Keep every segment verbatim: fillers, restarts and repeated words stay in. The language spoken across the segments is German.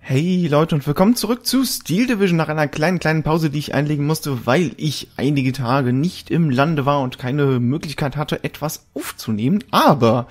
Hey Leute und willkommen zurück zu Steel Division nach einer kleinen, kleinen Pause, die ich einlegen musste, weil ich einige Tage nicht im Lande war und keine Möglichkeit hatte, etwas aufzunehmen. Aber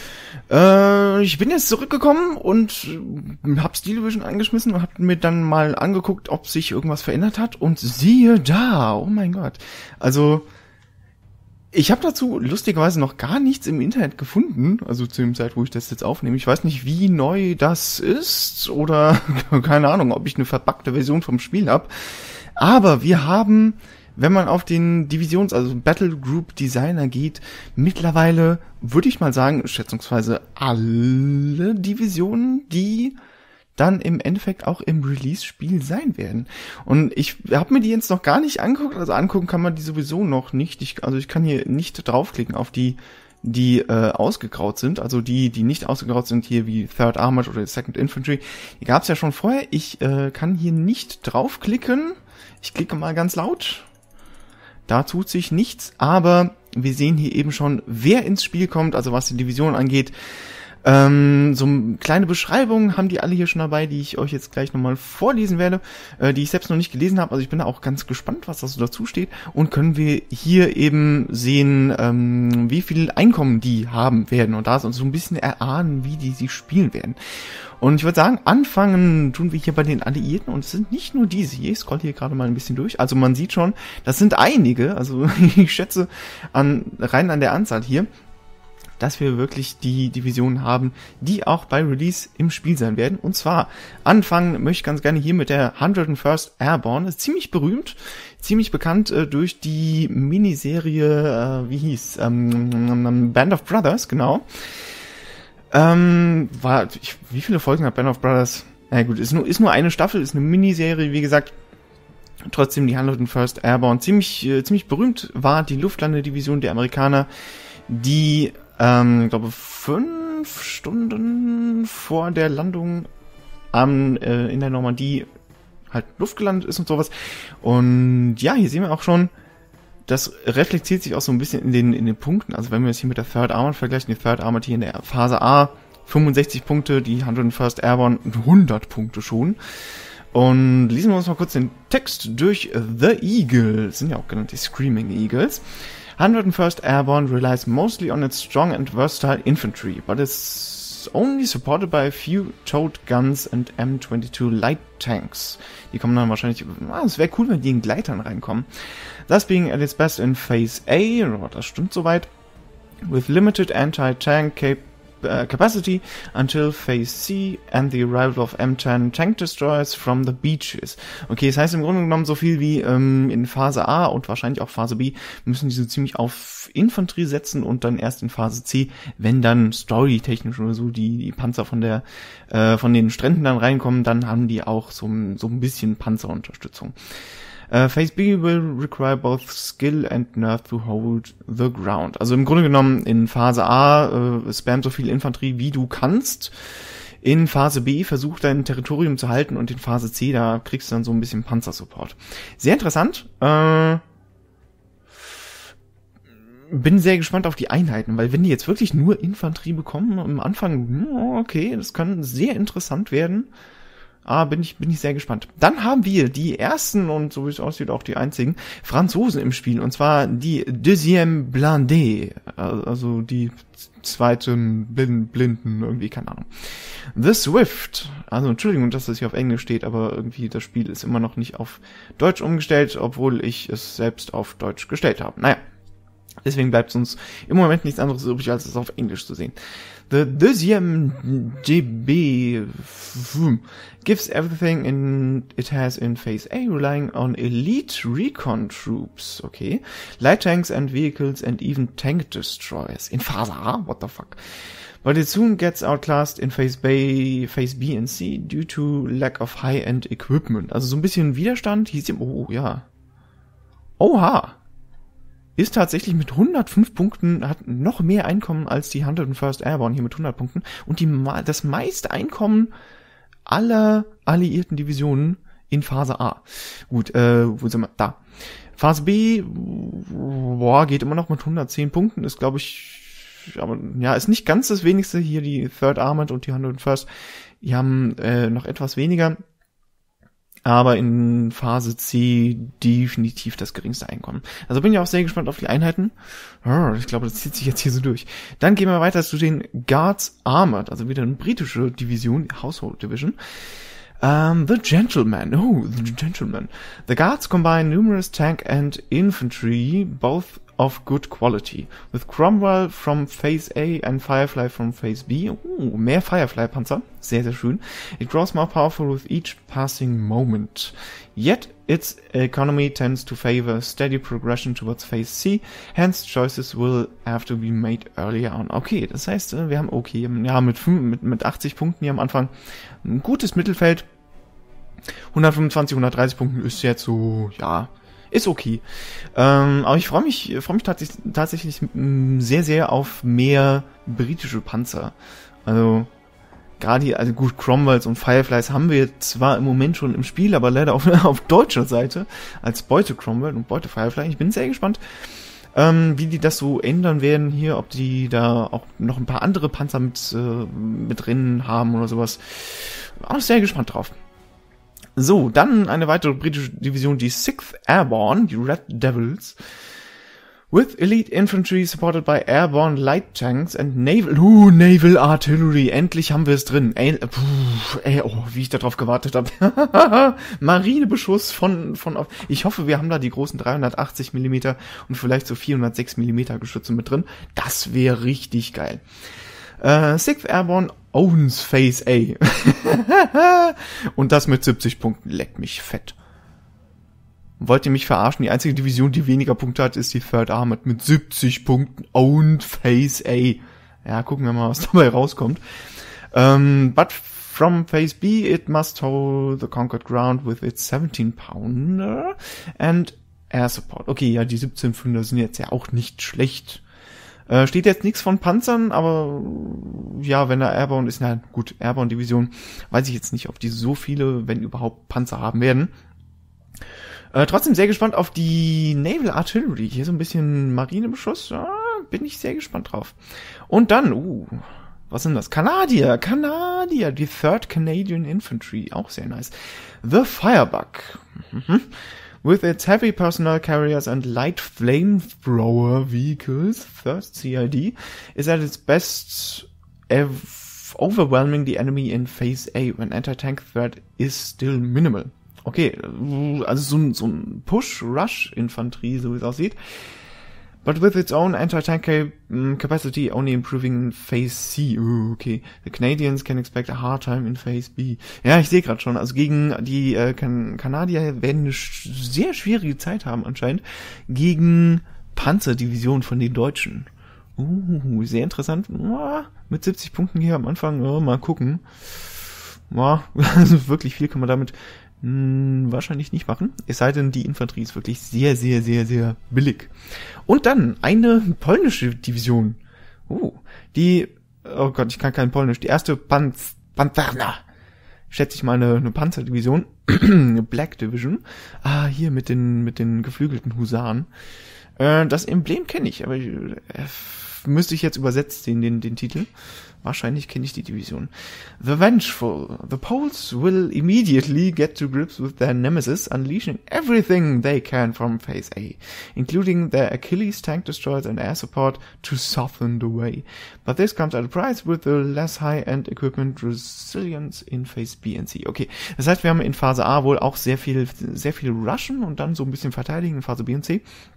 äh, ich bin jetzt zurückgekommen und hab Steel Division angeschmissen und hab mir dann mal angeguckt, ob sich irgendwas verändert hat. Und siehe da, oh mein Gott. Also ich habe dazu lustigerweise noch gar nichts im Internet gefunden, also zu dem Zeit, wo ich das jetzt aufnehme. Ich weiß nicht, wie neu das ist oder keine Ahnung, ob ich eine verpackte Version vom Spiel habe. Aber wir haben, wenn man auf den Divisions-, also Battle Group Designer geht, mittlerweile, würde ich mal sagen, schätzungsweise alle Divisionen, die dann im Endeffekt auch im Release-Spiel sein werden. Und ich habe mir die jetzt noch gar nicht angeguckt, also angucken kann man die sowieso noch nicht. Ich, also ich kann hier nicht draufklicken auf die, die äh, ausgegraut sind, also die, die nicht ausgegraut sind, hier wie Third Armored oder Second Infantry. Die gab es ja schon vorher. Ich äh, kann hier nicht draufklicken. Ich klicke mal ganz laut. Da tut sich nichts, aber wir sehen hier eben schon, wer ins Spiel kommt, also was die Division angeht. Ähm, so eine kleine Beschreibung haben die alle hier schon dabei, die ich euch jetzt gleich nochmal vorlesen werde, äh, die ich selbst noch nicht gelesen habe. Also ich bin da auch ganz gespannt, was da so dazu steht. Und können wir hier eben sehen, ähm, wie viel Einkommen die haben werden. Und da ist uns so ein bisschen erahnen, wie die sie spielen werden. Und ich würde sagen, anfangen tun wir hier bei den Alliierten. Und es sind nicht nur diese hier. Ich scroll hier gerade mal ein bisschen durch. Also man sieht schon, das sind einige. Also ich schätze an rein an der Anzahl hier, dass wir wirklich die Divisionen haben, die auch bei Release im Spiel sein werden. Und zwar anfangen möchte ich ganz gerne hier mit der hundertfirst Airborne. Das ist ziemlich berühmt, ziemlich bekannt äh, durch die Miniserie, äh, wie hieß, ähm, Band of Brothers, genau. Ähm, war, ich, wie viele Folgen hat Band of Brothers? Na ja, gut, ist nur, ist nur eine Staffel, ist eine Miniserie, wie gesagt. Trotzdem die hundertfirst Airborne. Ziemlich, äh, ziemlich berühmt war die Luftlandedivision der Amerikaner, die Ähm, ich glaube, fünf Stunden vor der Landung am, äh, in der Normandie halt Luft gelandet ist und sowas. Und ja, hier sehen wir auch schon, das reflektiert sich auch so ein bisschen in den, in den Punkten. Also wenn wir es hier mit der Third Armored vergleichen, die Third Armored hier in der Phase A fünfundsechzig Punkte, die hundertfirst Airborne hundert Punkte schon. Und lesen wir uns mal kurz den Text durch. The Eagle, sind ja auch genannt die Screaming Eagles. hundertfirst Airborne relies mostly on its strong and versatile infantry, but is only supported by a few towed guns and M twenty-two light tanks. Die kommen dann wahrscheinlich, ah, es wäre cool, wenn die in Gleitern reinkommen. Thus being at its best in Phase A, das stimmt soweit, with limited anti-tank cap uh, capacity until Phase C and the arrival of M ten tank destroyers from the beaches. Okay, das heißt im Grunde genommen so viel wie ähm, in Phase A und wahrscheinlich auch Phase B müssen die so ziemlich auf Infanterie setzen und dann erst in Phase C, wenn dann storytechnisch oder so die, die Panzer von der äh, von den Stränden dann reinkommen, dann haben die auch so, so ein bisschen Panzerunterstützung. Uh, Phase B will require both skill and nerve to hold the ground. Also im Grunde genommen in Phase A äh, spam so viel Infanterie wie du kannst. In Phase B versuch dein Territorium zu halten und in Phase C, da kriegst du dann so ein bisschen Panzersupport. Sehr interessant. Äh, bin sehr gespannt auf die Einheiten, weil wenn die jetzt wirklich nur Infanterie bekommen am Anfang, okay, das kann sehr interessant werden. Ah, bin ich, bin ich sehr gespannt. Dann haben wir die ersten und so wie es aussieht auch die einzigen Franzosen im Spiel, und zwar die Deuxième Blindée, also die zweiten Blinden, irgendwie, keine Ahnung. The Swift, also Entschuldigung, dass das hier auf Englisch steht, aber irgendwie das Spiel ist immer noch nicht auf Deutsch umgestellt, obwohl ich es selbst auf Deutsch gestellt habe. Naja. Deswegen bleibt es uns im Moment nichts anderes übrig, als es auf Englisch zu sehen. The Deuxième G B gives everything in it has in Phase A, relying on elite recon troops, okay, light tanks and vehicles and even tank destroyers. In Phase A? What the fuck? But it soon gets outclassed in Phase B, Phase B and C due to lack of high-end equipment. Also so ein bisschen Widerstand. Hieß ihm, oh ja. Oha. Ist tatsächlich mit hundertfünf Punkten, hat noch mehr Einkommen als die hundertfirst Airborne hier mit hundert Punkten und die das meiste Einkommen aller alliierten Divisionen in Phase A. Gut, äh, wo sind wir? Da. Phase B, boah, geht immer noch mit hundertzehn Punkten, ist glaube ich aber ja, ist nicht ganz das wenigste. Hier die Third Armored und die hundertfirst, die haben äh, noch etwas weniger. Aber in Phase C definitiv das geringste Einkommen. Also bin ich auch sehr gespannt auf die Einheiten. Ich glaube, das zieht sich jetzt hier so durch. Dann gehen wir weiter zu den Guards Armored, also wieder eine britische Division, Household Division. Um, the Gentleman. Oh, the Gentleman. The Guards combine numerous tank and infantry, both of good quality. With Cromwell from Phase A and Firefly from Phase B. Oh, mehr Firefly-Panzer. Sehr, sehr schön. It grows more powerful with each passing moment. Yet, its economy tends to favor steady progression towards Phase C. Hence, choices will have to be made earlier on. Okay, das heißt, wir haben okay, ja, mit, fünf, mit, mit achtzig Punkten hier am Anfang ein gutes Mittelfeld. hundertfünfundzwanzig, hundertdreißig Punkten ist jetzt so, ja, ist okay. Ähm, aber ich freue mich, freue mich tatsächlich, tatsächlich sehr, sehr auf mehr britische Panzer. Also, gerade, also gut, Cromwells und Fireflies haben wir zwar im Moment schon im Spiel, aber leider auf, auf deutscher Seite als Beute Cromwell und Beute Firefly. Ich bin sehr gespannt, ähm, wie die das so ändern werden hier, ob die da auch noch ein paar andere Panzer mit, äh, mit drin haben oder sowas. Auch sehr gespannt drauf. So, dann eine weitere britische Division, die sixth Airborne, die Red Devils. With elite infantry supported by airborne light tanks and naval, uh, naval artillery. Endlich haben wir es drin. Ey, puh, ey, oh, wie ich da drauf gewartet habe. Marinebeschuss von, von, ich hoffe, wir haben da die großen dreihundertachtzig Millimeter und vielleicht so vierhundertsechs Millimeter Geschütze mit drin. Das wäre richtig geil. Uh, sixth Airborne owns Phase A. Und das mit siebzig Punkten. Leckt mich fett. Wollt ihr mich verarschen? Die einzige Division, die weniger Punkte hat, ist die Third Armored mit siebzig Punkten und Phase A. Ja, gucken wir mal, was dabei rauskommt. Um, but from Phase B, it must hold the conquered ground with its seventeen pounder and air support. Okay, ja, die siebzehn Pfünder sind jetzt ja auch nicht schlecht. Äh, steht jetzt nichts von Panzern, aber ja, wenn da Airborne ist, na gut, Airborne-Division, weiß ich jetzt nicht, ob die so viele, wenn überhaupt, Panzer haben werden. Äh, trotzdem sehr gespannt auf die Naval Artillery. Hier so ein bisschen Marinebeschuss, ja, bin ich sehr gespannt drauf. Und dann, uh, was sind das? Kanadier, Kanadier, die Third Canadian Infantry, auch sehr nice. The Firebug. Mhm. With its heavy personnel carriers and light flamethrower vehicles, First C I D, is at its best overwhelming the enemy in Phase A when anti-tank threat is still minimal. Okay, also so ein, so ein Push-Rush-Infanterie, so wie es aussieht. But with its own anti-tank capacity only improving in Phase C. Uh, okay. The Canadians can expect a hard time in Phase B. Ja, ich sehe gerade schon. Also gegen die äh, kan- Kanadier werden eine sch- sehr schwierige Zeit haben anscheinend. Gegen Panzerdivisionen von den Deutschen. Uh, sehr interessant. Uh, mit siebzig Punkten hier am Anfang. Uh, mal gucken. Uh, also wirklich viel kann man damit Hm, wahrscheinlich nicht machen. Es sei denn, die Infanterie ist wirklich sehr, sehr, sehr, sehr billig. Und dann eine polnische Division. Uh, die, oh Gott, ich kann kein Polnisch. Die erste Panz, Panzerna. Schätze ich mal eine, eine Panzerdivision. Black Division. Ah, hier mit den, mit den geflügelten Husaren. Äh, das Emblem kenne ich, aber ich, äh, müsste ich jetzt übersetzt sehen, den, den Titel. Wahrscheinlich kenne ich die Division. The Vengeful. The Poles will immediately get to grips with their nemesis, unleashing everything they can from Phase A, including their Achilles tank destroyers and air support to soften the way. But this comes at a price with the less high-end equipment resilience in Phase B and C. Okay, das heißt, wir haben in Phase A wohl auch sehr viel, sehr viel Rushen und dann so ein bisschen verteidigen in Phase B und C.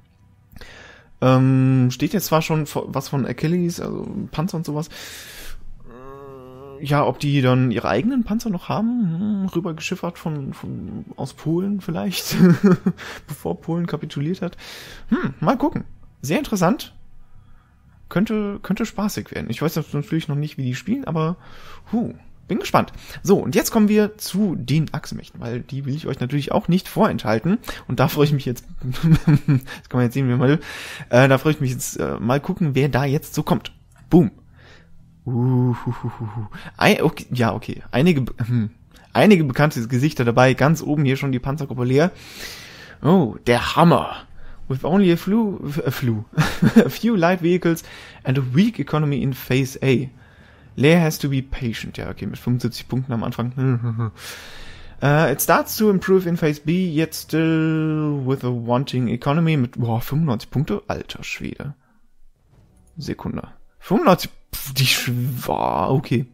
Ähm, steht jetzt zwar schon was von Achilles, also Panzer und sowas. Ja, ob die dann ihre eigenen Panzer noch haben, hm, rübergeschiffert von, von, aus Polen vielleicht, bevor Polen kapituliert hat. Hm, mal gucken. Sehr interessant. Könnte, könnte spaßig werden. Ich weiß natürlich noch nicht, wie die spielen, aber, huh, bin gespannt. So, und jetzt kommen wir zu den Achsenmächten, weil die will ich euch natürlich auch nicht vorenthalten. Und da freue ich mich jetzt, das kann man jetzt sehen, wie man will, äh, da freue ich mich jetzt äh, mal gucken, wer da jetzt so kommt. Boom. Uh, uh, uh, uh. Ein, okay, ja, okay. Einige, hm, einige bekannte Gesichter dabei. Ganz oben hier schon die Panzergruppe Leer. Oh, der Hammer. with only a few, a few, a few light vehicles and a weak economy in Phase A. Leia has to be patient. Ja, okay, mit fünfundsiebzig Punkten am Anfang. uh, it starts to improve in Phase B, yet still with a wanting economy mit boah, fünfundneunzig Punkte. Alter Schwede. Sekunde. fünfundneunzig, pf, die Sch boah, okay.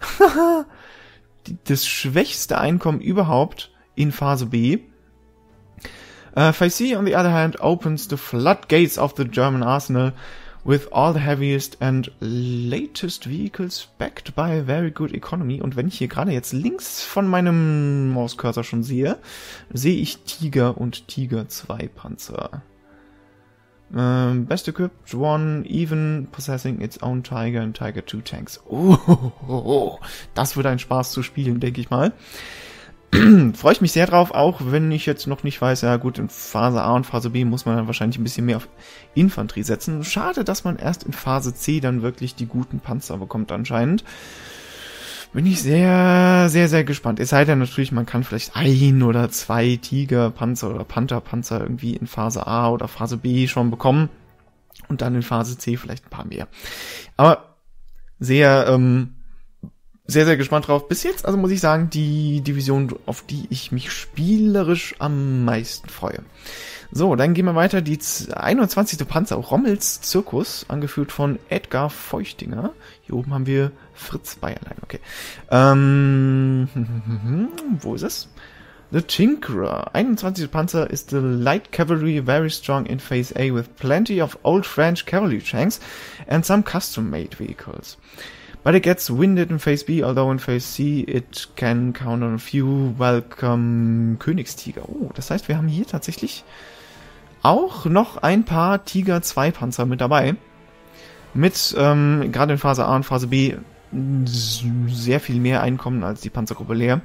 Das schwächste Einkommen überhaupt in Phase B. Uh, Phase C, on the other hand, opens the floodgates of the German arsenal with all the heaviest and latest vehicles backed by a very good economy. Und wenn ich hier gerade jetzt links von meinem Mauscursor schon sehe, sehe ich Tiger und Tiger zwei Panzer. Um, best equipped one, even possessing its own Tiger and Tiger two tanks. Oh, oh, oh, oh. Das wird ein Spaß zu spielen, denke ich mal. Freue ich mich sehr drauf, auch wenn ich jetzt noch nicht weiß, ja gut, in Phase A und Phase B muss man dann wahrscheinlich ein bisschen mehr auf Infanterie setzen. Schade, dass man erst in Phase C dann wirklich die guten Panzer bekommt anscheinend. Bin ich sehr, sehr, sehr gespannt. Es sei denn natürlich, man kann vielleicht ein oder zwei Tiger-Panzer oder Panther-Panzer irgendwie in Phase A oder Phase B schon bekommen und dann in Phase C vielleicht ein paar mehr. Aber sehr, ähm, sehr, sehr gespannt drauf. Bis jetzt, also muss ich sagen, die Division, auf die ich mich spielerisch am meisten freue. So, dann gehen wir weiter. Die einundzwanzigste Panzer, Rommels Zirkus, angeführt von Edgar Feuchtinger. Hier oben haben wir Fritz Bayerlein, okay. Ähm, wo ist es? The Tinkerer. einundzwanzigste Panzer is the light cavalry, very strong in Phase A with plenty of old French cavalry tanks and some custom-made vehicles. But it gets winded in Phase B, although in Phase C it can count on a few welcome Königstiger. Oh, das heißt, wir haben hier tatsächlich auch noch ein paar Tiger zwei Panzer mit dabei. Mit, ähm, gerade in Phase A und Phase B, sehr viel mehr Einkommen als die Panzergruppe Leer.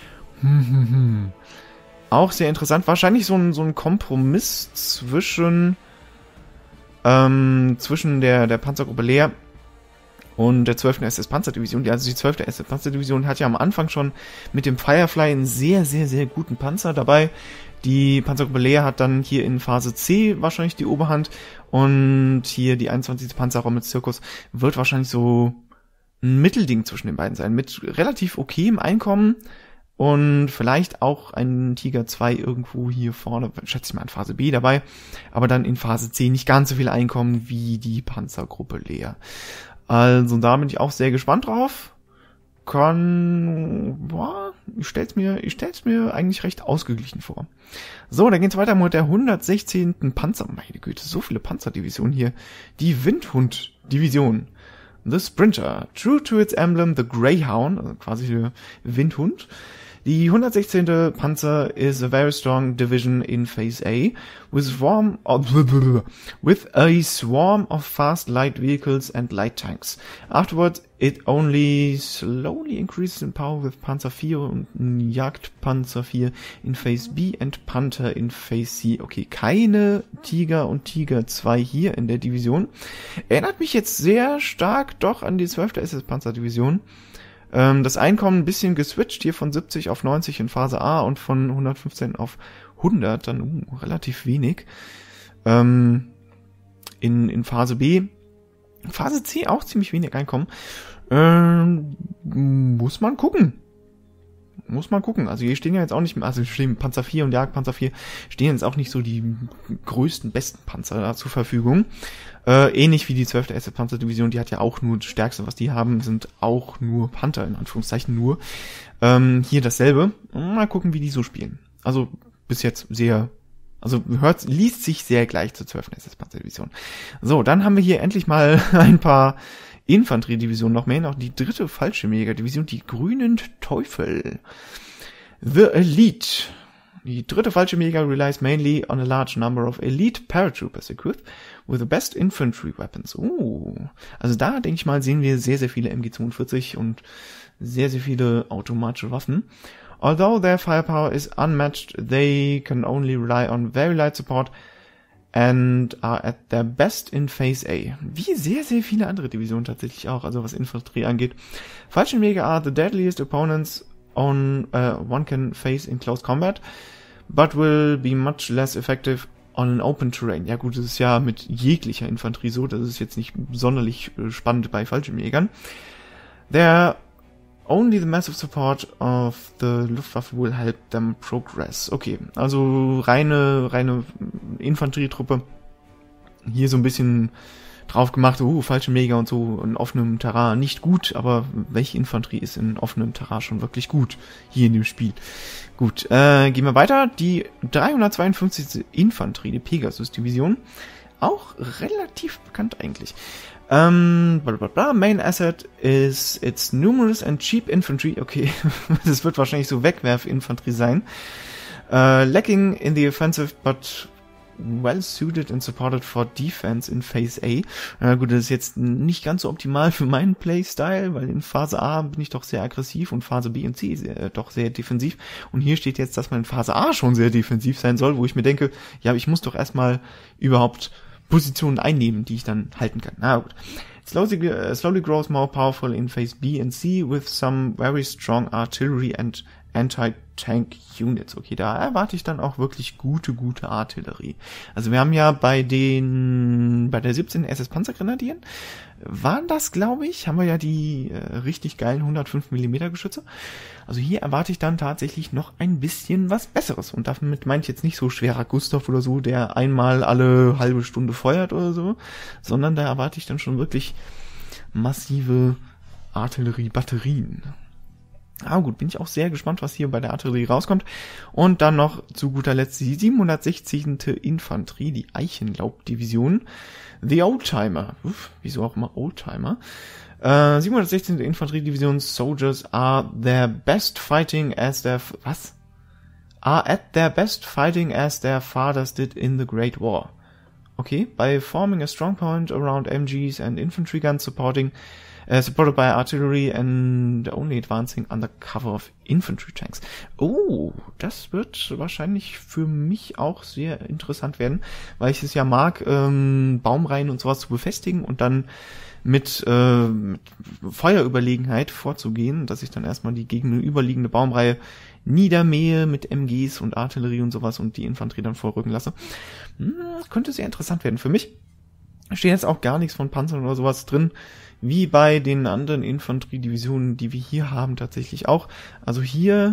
Auch sehr interessant. Wahrscheinlich so ein, so ein Kompromiss zwischen, ähm, zwischen der, der Panzergruppe Leer und der zwölften S S-Panzerdivision. Also die zwölfte S S-Panzerdivision hat ja am Anfang schon mit dem Firefly einen sehr, sehr, sehr guten Panzer dabei. Die Panzergruppe Leer hat dann hier in Phase C wahrscheinlich die Oberhand. Und hier die einundzwanzigste Panzerraum mit Zirkus wird wahrscheinlich so ein Mittelding zwischen den beiden sein. Mit relativ okayem Einkommen und vielleicht auch ein Tiger zwei irgendwo hier vorne, schätze ich mal in Phase B dabei. Aber dann in Phase C nicht ganz so viel Einkommen wie die Panzergruppe Leer. Also da bin ich auch sehr gespannt drauf. Kann, boah, ich stell's mir, ich stell's mir eigentlich recht ausgeglichen vor. So, dann geht's weiter mit der hundertsechzehnten Panzer. Meine Güte, so viele Panzerdivisionen hier. Die Windhund-Division. The Sprinter. True to its emblem, the Greyhound, also quasi der Windhund. Die hundertsechzehnte Panzer is a very strong division in Phase A with swarm of, with a swarm of fast light vehicles and light tanks. Afterwards it only slowly increases in power with Panzer vier und Jagdpanzer vier in Phase B and Panther in Phase C. Okay, keine Tiger und Tiger zwei hier in der Division. Erinnert mich jetzt sehr stark doch an die zwölfte S S-Panzerdivision. Das Einkommen ein bisschen geswitcht, hier von siebzig auf neunzig in Phase A und von hundertfünfzehn auf hundert, dann uh, relativ wenig. Ähm, in, in Phase B, Phase C auch ziemlich wenig Einkommen. Ähm, muss man gucken. Muss man gucken. Also hier stehen ja jetzt auch nicht mehr, also stehen Panzer vier und Jagdpanzer vier stehen jetzt auch nicht so die größten, besten Panzer da zur Verfügung. Äh, ähnlich wie die zwölfte S S-Panzerdivision, die hat ja auch nur das Stärkste, was die haben, sind auch nur Panther, in Anführungszeichen nur. Ähm, hier dasselbe. Mal gucken, wie die so spielen. Also bis jetzt sehr, also hört, liest sich sehr gleich zur zwölften S S-Panzerdivision. So, dann haben wir hier endlich mal ein paar Infanteriedivision noch mehr, noch die dritte Fallschirmjägerdivision, die grünen Teufel. The Elite. Die dritte Fallschirmjäger relies mainly on a large number of elite paratroopers equipped with the best infantry weapons. Oh, also da, denke ich mal, sehen wir sehr, sehr viele M G zweiundvierzig und sehr, sehr viele automatische Waffen. Although their firepower is unmatched, they can only rely on very light support and are at their best in Phase A. Wie sehr, sehr viele andere Divisionen tatsächlich auch, also was Infanterie angeht. Fallschirmjäger are the deadliest opponents on uh, one can face in close combat, but will be much less effective on an open terrain. Ja gut, das ist ja mit jeglicher Infanterie so, das ist jetzt nicht sonderlich äh, spannend bei Fallschirmjägern. There only the massive support of the Luftwaffe will help them progress. Okay, also reine, reine Infanterietruppe. Hier so ein bisschen drauf gemacht, uh, Fallschirmjäger und so in offenem Terrain nicht gut, aber welche Infanterie ist in offenem Terrain schon wirklich gut hier in dem Spiel? Gut, äh, gehen wir weiter. Die dreihundertzweiundfünfzigste Infanterie, die Pegasus-Division, auch relativ bekannt eigentlich. Ähm, bla bla bla. Main asset is its numerous and cheap infantry. Okay, das wird wahrscheinlich so Wegwerf-Infanterie sein. Uh, lacking in the offensive, but well suited and supported for defense in Phase A. Na gut, das ist jetzt nicht ganz so optimal für meinen Playstyle, weil in Phase A bin ich doch sehr aggressiv und Phase B und C sehr, doch sehr defensiv. Und hier steht jetzt, dass man in Phase A schon sehr defensiv sein soll, wo ich mir denke, ja, ich muss doch erstmal überhaupt Positionen einnehmen, die ich dann halten kann. Na gut. Slowly, uh, slowly grows more powerful in Phase B and C with some very strong artillery and Anti-Tank Units. Okay, da erwarte ich dann auch wirklich gute, gute Artillerie. Also wir haben ja bei den, bei der siebzehnten S S Panzergrenadieren, waren das, glaube ich, haben wir ja die äh, richtig geilen hundertfünf Millimeter Geschütze. Also hier erwarte ich dann tatsächlich noch ein bisschen was Besseres. Und damit meine ich jetzt nicht so schwerer Gustav oder so, der einmal alle halbe Stunde feuert oder so, sondern da erwarte ich dann schon wirklich massive Artilleriebatterien. Ah gut, bin ich auch sehr gespannt, was hier bei der Artillerie rauskommt. Und dann noch zu guter Letzt die siebenhundertsechzigste Infanterie, die Eichenlaub-Division. The Oldtimer. Uff, wieso auch immer Oldtimer. Äh, siebenhundertsechzehnte Infanteriedivision Soldiers are their best fighting as their... Was? Are at their best fighting as their fathers did in the Great War. Okay, by forming a strong point around M Gs and infantry guns supporting... Uh, supported by artillery and only advancing under cover of infantry tanks. Oh, das wird wahrscheinlich für mich auch sehr interessant werden, weil ich es ja mag, ähm, Baumreihen und sowas zu befestigen und dann mit, äh, mit Feuerüberlegenheit vorzugehen, dass ich dann erstmal die gegenüberliegende Baumreihe niedermähe mit M Gs und Artillerie und sowas und die Infanterie dann vorrücken lasse. Hm, könnte sehr interessant werden für mich. Steht jetzt auch gar nichts von Panzern oder sowas drin, wie bei den anderen Infanteriedivisionen, die wir hier haben, tatsächlich auch. Also hier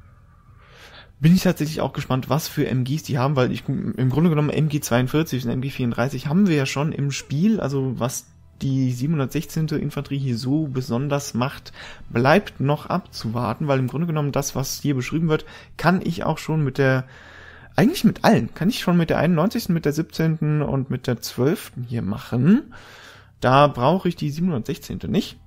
bin ich tatsächlich auch gespannt, was für M Gs die haben, weil ich im Grunde genommen M G zweiundvierzig und M G vierunddreißig haben wir ja schon im Spiel. Also was die siebenhundertsechzehnte Infanterie hier so besonders macht, bleibt noch abzuwarten, weil im Grunde genommen das, was hier beschrieben wird, kann ich auch schon mit der Eigentlich mit allen. Kann ich schon mit der einundneunzigsten, mit der siebzehnten und mit der zwölften hier machen. Da brauche ich die siebenhundertsechzehnte nicht.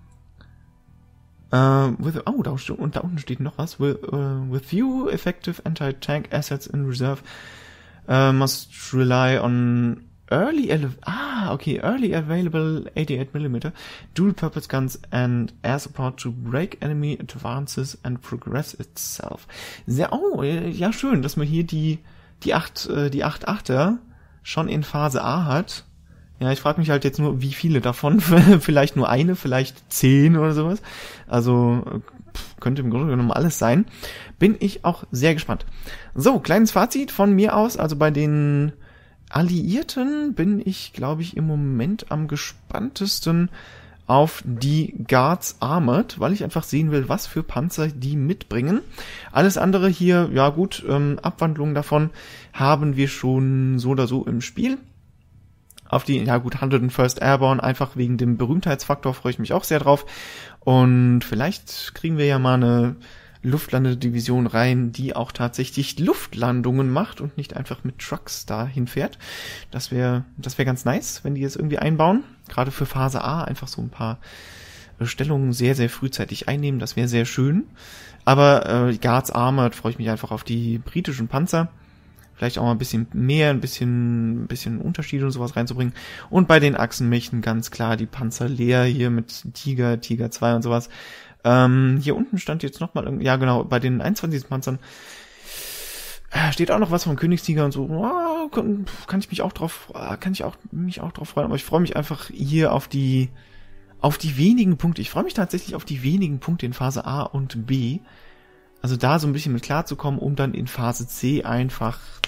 Uh, with, oh, da, und da unten steht noch was. With, uh, with few effective anti-tank assets in reserve, uh, must rely on early, ah, okay, early available eighty-eight millimeter dual-purpose guns and air support to break enemy advances and progress itself. Sehr, oh, ja schön, dass man hier die die acht äh, die acht Achter schon in Phase A hat. Ja, ich frage mich halt jetzt nur, wie viele davon, vielleicht nur eine, vielleicht zehn oder sowas. Also pff, könnte im Grunde genommen alles sein. Bin ich auch sehr gespannt. So, kleines Fazit von mir aus, also bei den Alliierten bin ich, glaube ich, im Moment am gespanntesten auf die Guards Armored, weil ich einfach sehen will, was für Panzer die mitbringen. Alles andere hier, ja gut, ähm, Abwandlungen davon haben wir schon so oder so im Spiel. Auf die, ja gut, hundertfirst Airborne, einfach wegen dem Berühmtheitsfaktor freue ich mich auch sehr drauf. Und vielleicht kriegen wir ja mal eine Luftlandedivision rein, die auch tatsächlich Luftlandungen macht und nicht einfach mit Trucks dahin fährt. Das wäre das wäre ganz nice, wenn die jetzt irgendwie einbauen. Gerade für Phase A einfach so ein paar Stellungen sehr, sehr frühzeitig einnehmen. Das wäre sehr schön. Aber äh, Guards Armored freue ich mich einfach auf die britischen Panzer. Vielleicht auch mal ein bisschen mehr, ein bisschen, ein bisschen Unterschiede und sowas reinzubringen. Und bei den Achsenmächten ganz klar die Panzer leer hier mit Tiger, Tiger zwei und sowas. Ähm, hier unten stand jetzt nochmal, ja genau, bei den einundzwanzig Panzern steht auch noch was vom Königstiger und so. Oh, kann, kann ich mich auch drauf, kann ich auch mich auch drauf freuen. Aber ich freue mich einfach hier auf die, auf die wenigen Punkte. Ich freue mich tatsächlich auf die wenigen Punkte in Phase A und B. Also da so ein bisschen mit klarzukommen, um dann in Phase C einfach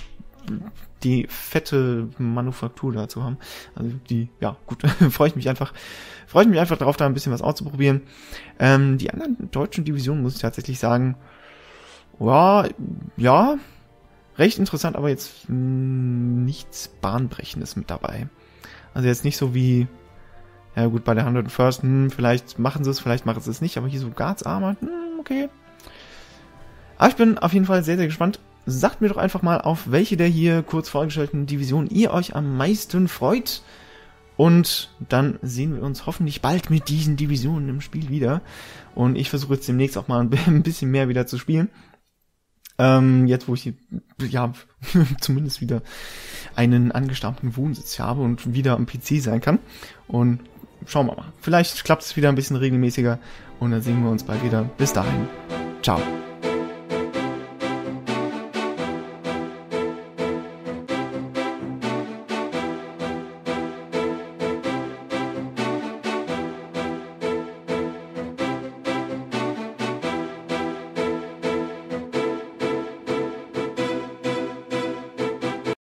die fette Manufaktur dazu haben. Also die, ja, gut, freue ich mich einfach, freue ich mich einfach darauf, da ein bisschen was auszuprobieren. Ähm, die anderen deutschen Divisionen, muss ich tatsächlich sagen, ja, ja, recht interessant, aber jetzt mh, nichts Bahnbrechendes mit dabei. Also jetzt nicht so wie, ja gut, bei der hundertfirst, hm, vielleicht machen sie es, vielleicht machen sie es nicht, aber hier so Guards Armor, hm, okay. Aber ich bin auf jeden Fall sehr, sehr gespannt. Sagt mir doch einfach mal, auf welche der hier kurz vorgestellten Divisionen ihr euch am meisten freut. Und dann sehen wir uns hoffentlich bald mit diesen Divisionen im Spiel wieder. Und ich versuche jetzt demnächst auch mal ein bisschen mehr wieder zu spielen. Ähm, jetzt, wo ich ja zumindest wieder einen angestammten Wohnsitz habe und wieder am P C sein kann. Und schauen wir mal. Vielleicht klappt es wieder ein bisschen regelmäßiger. Und dann sehen wir uns bald wieder. Bis dahin. Ciao.